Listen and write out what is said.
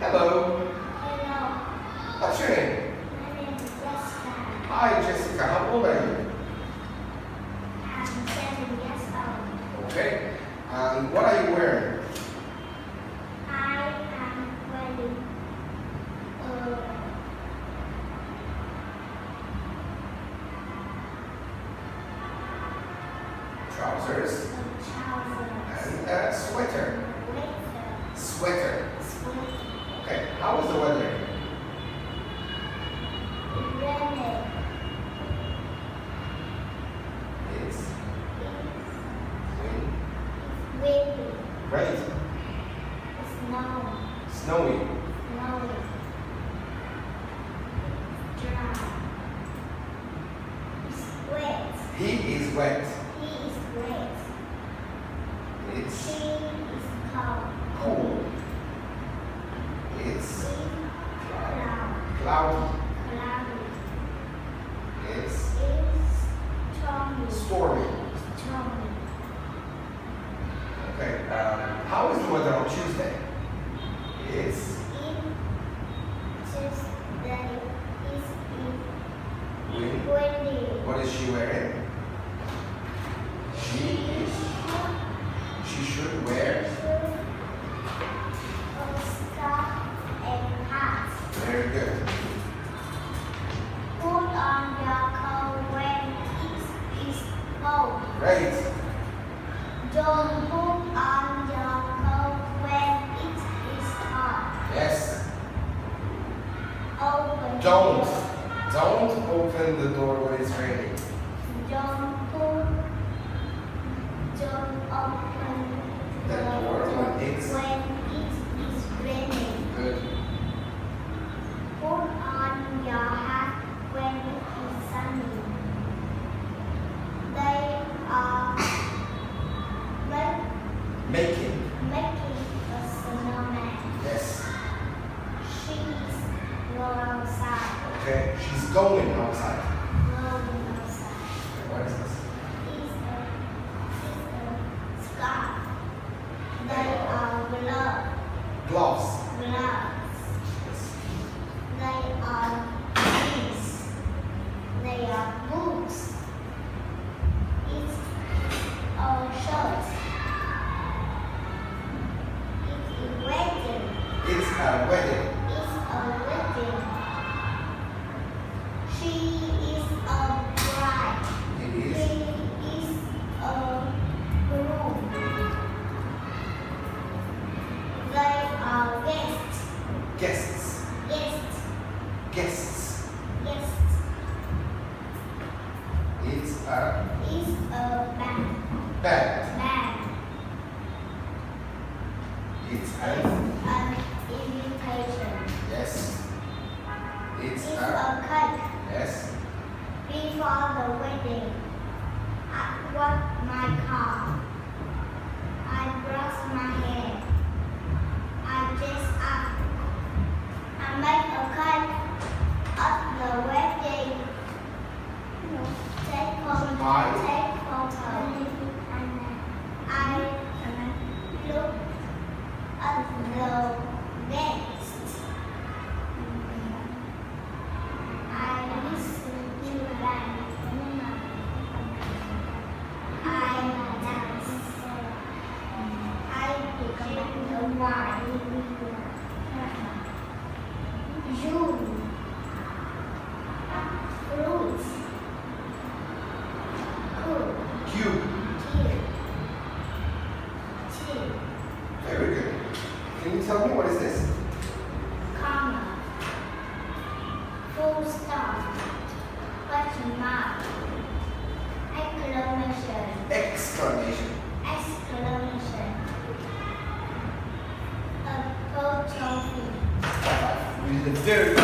Hello. Hello. What's your name? My name is Jessica. Hi, Jessica. How old are you? I'm 7 years old. Okay. And what are you wearing? I am wearing Trousers trousers. and a sweater. Sweater. Sweater. Okay. How is the weather? Rainy. It's It's wind. windy. Right. It's snowing. Snowy. Snowy. Dry. It's wet. He is wet. He is wet. It's She is cold. cold. It's She cloud. cloudy. Cloudy. It's It's stormy. stormy. Stormy. Okay. How is the weather on Tuesday? It's Tuesday is wind. windy. What is she wearing? She should wear. A scarf and hat. Very good. Put on your coat when it is cold. Great. Don't put on your coat when it is hot. Yes. Open. Don't open the door when it's raining. Don't open The door when when it it's is raining. good. Put on your hat when it is sunny. They are Making. making a snowman. Yes. She is going outside. Okay. She's going outside. Going outside. What is this? It's a scarf. They are Gloves. gloves. Yes. They are shoes. They are boots. It's a shirt. It's a wedding. It's a wedding. It's a wedding. She is a bride. It He is. is a groom. They are guests. Guests. Guests. Guests. Guests. It's a Is a band. bed. Band. It's It's an an invitation. yes. It's It's a a cake. yes. Before the wedding, I wash my car. I brush my hair. I dress up. I make a cake at the wedding. Take photo. Bye. Take photo. I look at the next. I listen to them. I dance. I drink the wine. June. Fruits. Cool. Cube. Tea. Tea. Very good. Can you tell me what is this? Comma. Full stop. Question mark. Exclamation. Exclamation. Exclamation. Apostrophe. You did a very good